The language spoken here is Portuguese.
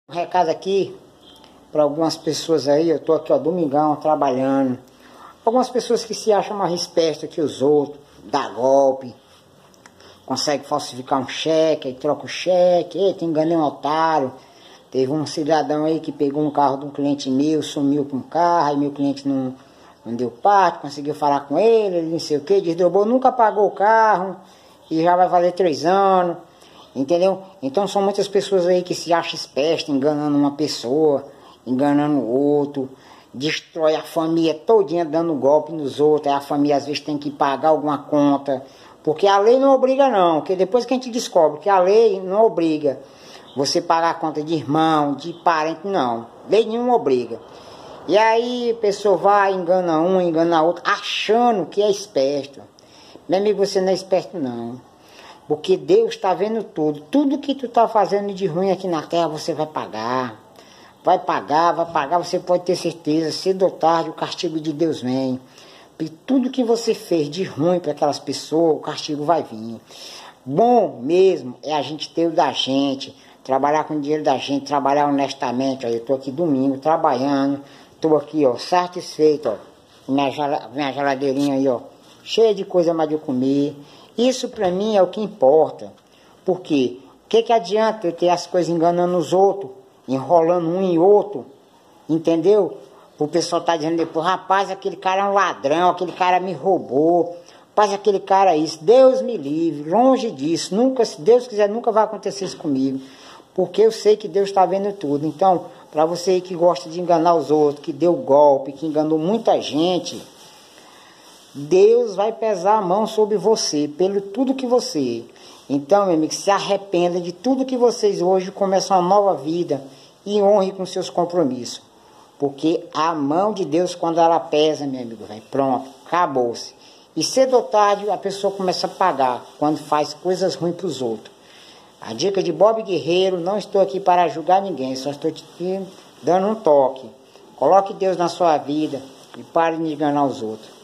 Um recado aqui para algumas pessoas aí. Eu tô aqui, ó, domingão, trabalhando. Algumas pessoas que se acham mais espertas que os outros, dá golpe, consegue falsificar um cheque, aí troca o cheque. Eita, enganei um otário. Teve um cidadão aí que pegou um carro de um cliente meu, sumiu com o carro, aí meu cliente não deu parte, conseguiu falar com ele não sei o que, desdobrou, nunca pagou o carro e já vai valer 3 anos. Entendeu? Então são muitas pessoas aí que se acham espertas, enganando uma pessoa, enganando o outro, destrói a família todinha dando golpe nos outros, aí a família às vezes tem que pagar alguma conta, porque a lei não obriga não, porque depois que a gente descobre que a lei não obriga você pagar a conta de irmão, de parente, não, lei nenhuma obriga. E aí a pessoa vai, engana um, engana outro, achando que é esperto. Meu amigo, você não é esperto não. Porque Deus está vendo tudo. Tudo que tu está fazendo de ruim aqui na terra, você vai pagar. Vai pagar, você pode ter certeza. Cedo ou tarde o castigo de Deus vem. E tudo que você fez de ruim para aquelas pessoas, o castigo vai vir. Bom mesmo é a gente ter o da gente, trabalhar com o dinheiro da gente, trabalhar honestamente. Ó, eu estou aqui domingo trabalhando, estou aqui, ó, satisfeito, ó, minha geladeirinha aí, ó, cheia de coisa mais de eu comer. Isso para mim é o que importa. Porque o que adianta eu ter as coisas enganando os outros, enrolando um em outro, entendeu? O pessoal tá dizendo depois, rapaz, aquele cara é um ladrão, aquele cara me roubou, rapaz, aquele cara é isso. Deus me livre, longe disso. Nunca, se Deus quiser, nunca vai acontecer isso comigo. Porque eu sei que Deus está vendo tudo. Então, para você aí que gosta de enganar os outros, que deu golpe, que enganou muita gente, Deus vai pesar a mão sobre você, pelo tudo que você é. Então, meu amigo, se arrependa de tudo que vocês hoje começam uma nova vida e honre com seus compromissos. Porque a mão de Deus, quando ela pesa, meu amigo, vai pronto, acabou-se. E cedo ou tarde a pessoa começa a pagar quando faz coisas ruins para os outros. A dica de Bob Guerreiro, não estou aqui para julgar ninguém, só estou te dando um toque. Coloque Deus na sua vida e pare de enganar os outros.